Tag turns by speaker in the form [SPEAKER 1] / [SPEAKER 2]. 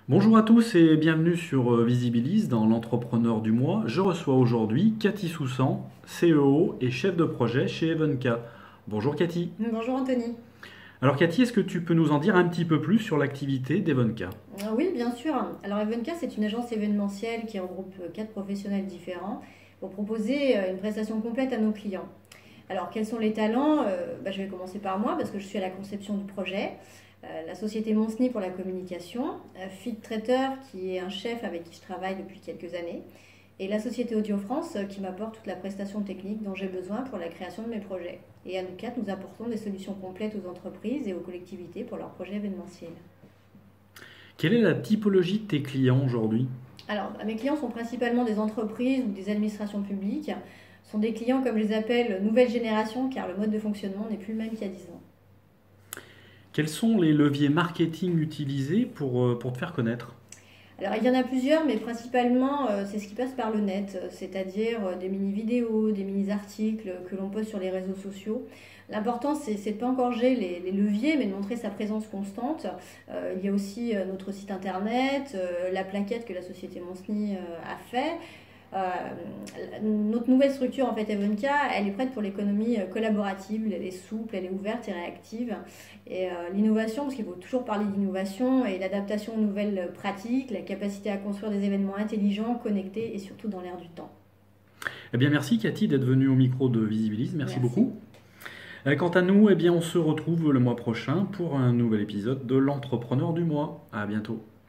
[SPEAKER 1] Bonjour à tous et bienvenue sur Visibilise dans l'entrepreneur du mois. Je reçois aujourd'hui Cathy Soussan, CEO et chef de projet chez Evenka. Bonjour Cathy.
[SPEAKER 2] Bonjour Anthony.
[SPEAKER 1] Alors Cathy, est-ce que tu peux nous en dire un petit peu plus sur l'activité d'Evenka?
[SPEAKER 2] Oui, bien sûr. Alors Evenka, c'est une agence événementielle qui regroupe quatre professionnels différents pour proposer une prestation complète à nos clients. Alors quels sont les talents? Je vais commencer par moi parce que je suis à la conception du projet. La société Monsny pour la communication, Fit Traiteur qui est un chef avec qui je travaille depuis quelques années, et la société Audio France qui m'apporte toute la prestation technique dont j'ai besoin pour la création de mes projets. Et à nous quatre, nous apportons des solutions complètes aux entreprises et aux collectivités pour leurs projets événementiels.
[SPEAKER 1] Quelle est la typologie de tes clients aujourd'hui?
[SPEAKER 2] Alors, mes clients sont principalement des entreprises ou des administrations publiques. Ce sont des clients, comme je les appelle, nouvelle génération, car le mode de fonctionnement n'est plus le même qu'il y a 10 ans.
[SPEAKER 1] Quels sont les leviers marketing utilisés pour te faire connaître?
[SPEAKER 2] Alors, il y en a plusieurs, mais principalement, c'est ce qui passe par le net, c'est-à-dire des mini-vidéos, des mini-articles que l'on poste sur les réseaux sociaux. L'important, c'est de ne pas engorger les leviers, mais de montrer sa présence constante. Il y a aussi notre site internet, la plaquette que la société Monsny a fait. Euh, Notre nouvelle structure, en fait, Evenka, elle est prête pour l'économie collaborative, elle est souple, elle est ouverte et réactive. Et l'innovation, parce qu'il faut toujours parler d'innovation, et l'adaptation aux nouvelles pratiques, la capacité à construire des événements intelligents, connectés et surtout dans l'air du temps.
[SPEAKER 1] Eh bien merci Cathy d'être venue au micro de Visibilise, merci
[SPEAKER 2] Merci.
[SPEAKER 1] beaucoup. Quant à nous, eh bien on se retrouve le mois prochain pour un nouvel épisode de l'entrepreneur du mois. À bientôt.